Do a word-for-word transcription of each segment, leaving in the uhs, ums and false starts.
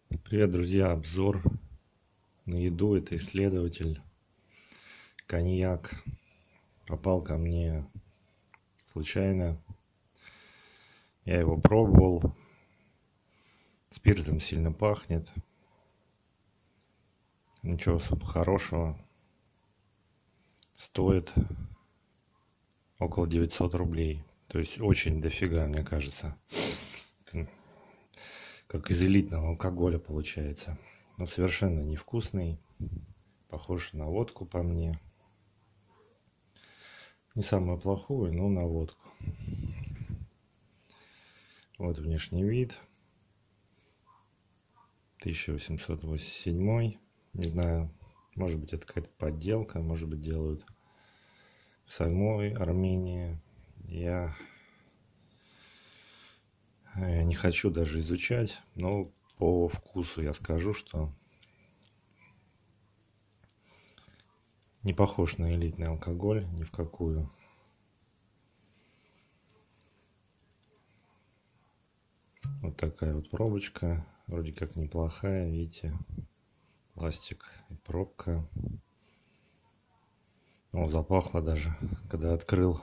Привет, друзья! Обзор на еду. Это исследователь. Коньяк попал ко мне случайно. Я его пробовал. Спиртом сильно пахнет. Ничего особо хорошего. Стоит около девятьсот рублей. То есть очень дофига, мне кажется. Как из элитного алкоголя получается. Но совершенно невкусный. Похож на водку по мне. Не самую плохую, но на водку. Вот внешний вид. тысяча восемьсот восемьдесят седьмой. Не знаю, может быть это какая-то подделка. Может быть делают в самой Армении. Я... Я не хочу даже изучать, но по вкусу я скажу, что не похож на элитный алкоголь ни в какую. Вот такая вот пробочка, вроде как неплохая, видите, пластик и пробка. О, запахло даже, когда открыл.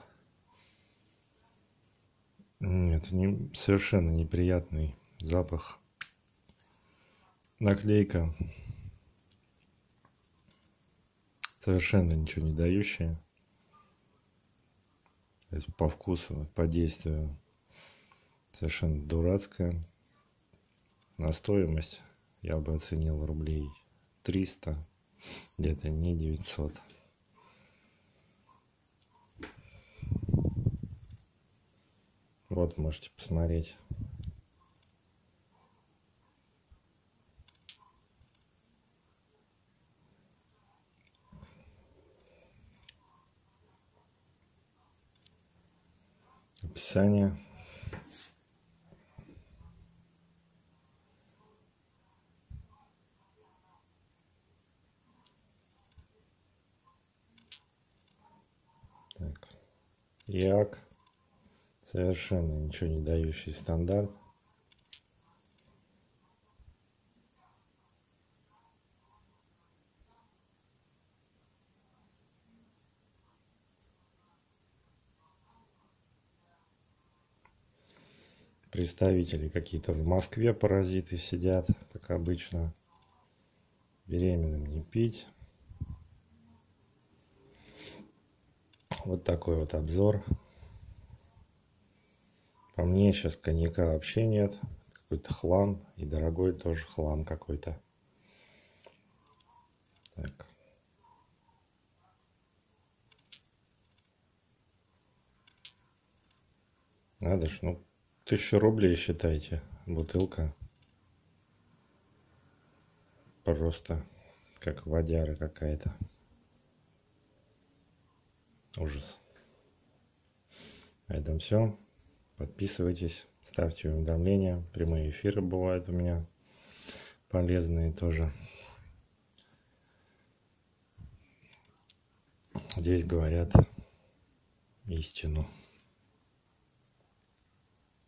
Нет, не, совершенно неприятный запах. Наклейка совершенно ничего не дающая. По вкусу, по действию совершенно дурацкая. На стоимость я бы оценил рублей триста, где-то не девятьсот. Вот, можете посмотреть. Описание. Так. Як. Совершенно ничего не дающий стандарт. Представители какие-то в Москве, паразиты, сидят, как обычно. Беременным не пить. Вот такой вот обзор. По мне сейчас коньяка вообще нет. Какой-то хлам. И дорогой тоже хлам какой-то. Так. Надо ж, ну, тысячу рублей считайте. Бутылка. Просто как водяра какая-то. Ужас. На этом все. Подписывайтесь, ставьте уведомления. Прямые эфиры бывают у меня полезные тоже. Здесь говорят истину.